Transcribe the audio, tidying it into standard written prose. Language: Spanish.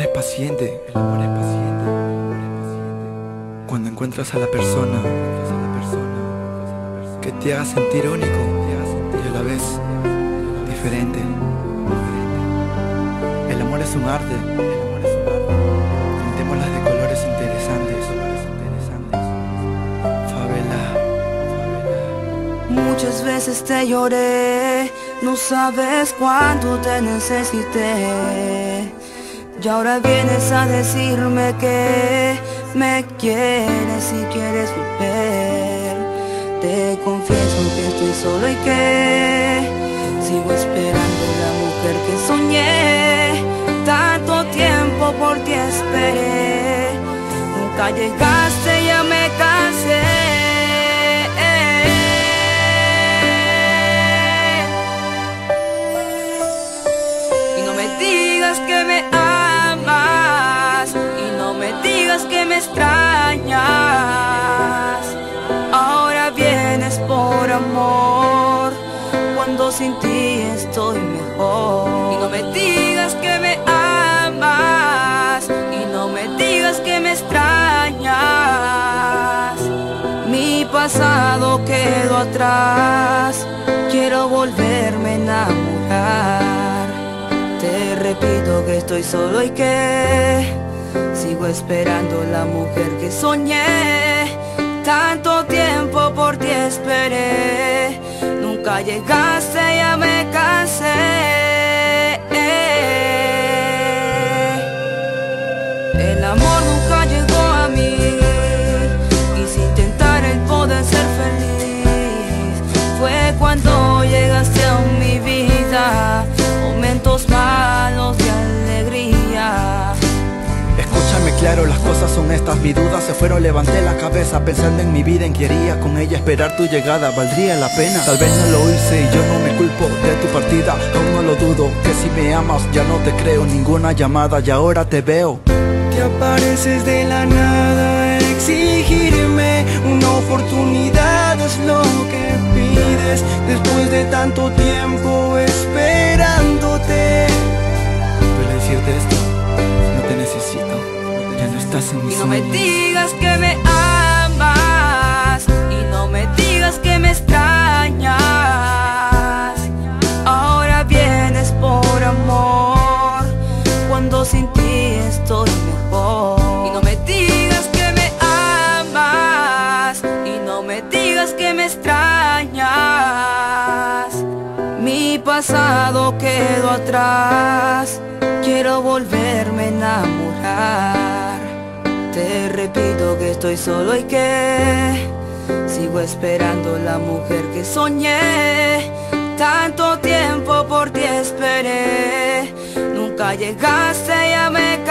es paciente, el amor es paciente. Cuando encuentras a la persona que te haga sentir único y a la vez diferente. El amor es un arte, pintémoslas de colores interesantes. Favela. Muchas veces te lloré, no sabes cuánto te necesité. Y ahora vienes a decirme que me quieres y quieres volver. Te confieso que estoy solo y que sigo esperando la mujer que soñé. Tanto tiempo por ti esperé, nunca llegaste, ya me cansé. Y no me digas que me amas, y no me digas que me extrañas. Ahora vienes por amor, cuando sin ti estoy mejor. Y no me digas que me amas, y no me digas que me extrañas. Mi pasado quedó atrás, quiero volverme a enamorar. Te repito que estoy solo y que sigo esperando la mujer que soñé. Tanto tiempo por ti esperé, nunca llegaste, ya me cansé. El amor nunca llegó a mí, quise intentar el poder ser feliz. Fue cuando llegaste a mi vida, momentos malos de alegría. Escúchame claro, las cosas son estas, mis dudas se fueron, levanté la cabeza pensando en mi vida, en que haría con ella, esperar tu llegada, ¿valdría la pena? Tal vez no lo hice y yo no me culpo de tu partida, aún no lo dudo, que si me amas ya no te creo, ninguna llamada y ahora te veo. Te apareces de la nada a exigirme una oportunidad, es lo que pides, después de tanto tiempo esperándote. Duele decirte esto, no te necesito, ya no estás en mis Y no me sueños. digas que me amas, y no me digas que me extrañas. Ahora vienes por amor, cuando sin ti estoy mejor. Y no me digas que me amas, y no me digas que me extrañas. Mi pasado quedó atrás, quiero volverme a enamorar. Te repito que estoy solo y que sigo esperando la mujer que soñé. Tanto tiempo por ti esperé, nunca llegaste, ya me